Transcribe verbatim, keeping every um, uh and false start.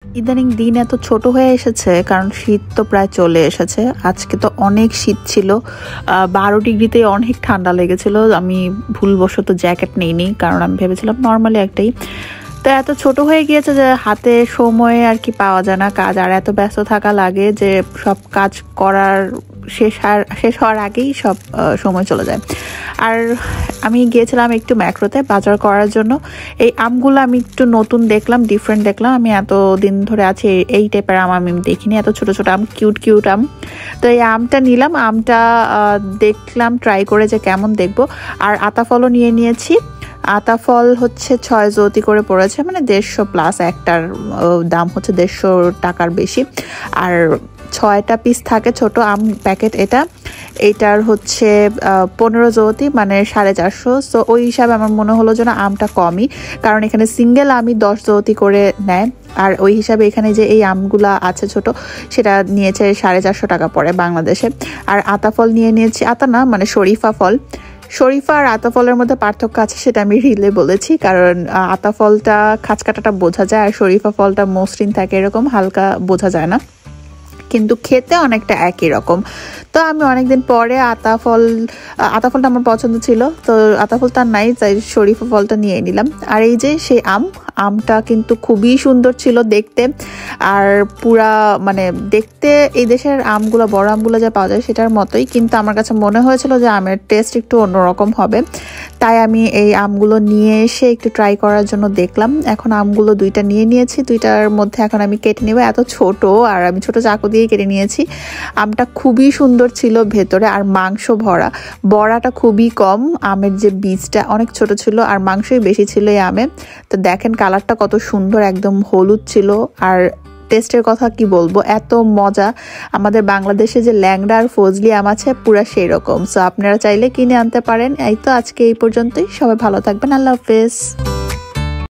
ইদানিং দিন এত ছোট হয়ে এসেছে কারণ শীত তো প্রায় চলে এসেছে। আজকে তো অনেক শীত ছিল, বারো ডিগ্রিতে অনেক ঠান্ডা লেগেছিল। আমি ভুলবশত জ্যাকেট নিইনি কারণ আমি ভেবেছিলাম নর্মালি একটাই। তো এত ছোট হয়ে গিয়েছে যে হাতে সময় আর কি পাওয়া যায় না কাজ, আর এত ব্যস্ত থাকা লাগে যে সব কাজ করার শেষ আর শেষ হওয়ার আগেই সব সময় চলে যায়। আর আমি গিয়েছিলাম একটু ম্যাক্রোতে বাজার করার জন্য। এই আমগুলো আমি একটু নতুন দেখলাম, ডিফারেন্ট দেখলাম। আমি এত দিন ধরে আছি এই টাইপের আম আমি দেখিনি, এত ছোট ছোট আম, কিউট কিউট আম। তো এই আমটা নিলাম, আমটা দেখলাম ট্রাই করে যে কেমন দেখবো। আর আতাফলও নিয়ে নিয়েছি। আতাফল হচ্ছে ছয় জৌতি করে পড়েছে, মানে দেড়শো প্লাস, একটার দাম হচ্ছে দেড়শো টাকার বেশি। আর ছয়টা পিস থাকে ছোট আম প্যাকেট। এটা এইটার হচ্ছে পনেরো জৌতি, মানে সাড়ে চারশো। সো ওই হিসাবে আমার মনে হলো যে না, আমটা কমই, কারণ এখানে সিঙ্গেল আমই দশ জৌতি করে নেয়। আর ওই হিসাবে এখানে যে এই আমগুলা আছে ছোট, সেটা নিয়েছে সাড়ে চারশো টাকা পড়ে বাংলাদেশে। আর আতাফল নিয়ে নিয়েছি, আতা না মানে শরীফা ফল। শরীফা আর আতাফলের মধ্যে পার্থক্য আছে, সেটা আমি রিলে বলেছি, কারণ আতাফলটা খাঁচকাটাটা বোঝা যায় আর শরীফা ফলটা মসৃণ থাকে, এরকম হালকা বোঝা যায় না, কিন্তু খেতে অনেকটা একই রকম। তো আমি অনেকদিন পরে আতাফল আতাফলটা আমার পছন্দ ছিল, তো আতাফলটা নাই, তাই শরীফা ফলটা নিয়ে নিলাম। আর এই যে সেই আম, আমটা কিন্তু খুবই সুন্দর ছিল দেখতে। আর পুরা মানে দেখতে এই দেশের আমগুলো, বড় আমগুলো যা পাওয়া যায় সেটার মতোই, কিন্তু আমার কাছে মনে হয়েছিল যে আমের টেস্ট একটু অন্যরকম হবে। তাই আমি এই আমগুলো নিয়ে এসে একটু ট্রাই করার জন্য দেখলাম। এখন আমগুলো দুইটা নিয়ে নিয়েছি, দুইটার মধ্যে এখন আমি কেটে নেব। এত ছোট, আর আমি ছোট চাকু দিয়ে কেটে নিয়েছি। আমটা খুবই সুন্দর ছিল ভেতরে, আর মাংস ভরা, বড়াটা খুবই কম। আমের যে বীজটা অনেক ছোট ছিল, আর মাংসই বেশি ছিল এই আমে। তো দেখেন কালারটা কত সুন্দর, একদম হলুদ ছিল। আর টেস্টের কথা কি বলবো, এত মজা। আমাদের বাংলাদেশে যে ল্যাংড়া আর ফজলি আম আছে, পুরা সেই রকম। সো আপনারা চাইলে কিনে আনতে পারেন। এই তো আজকে এই পর্যন্তই, সবাই ভালো থাকবেন, আল্লাহ হাফেজ।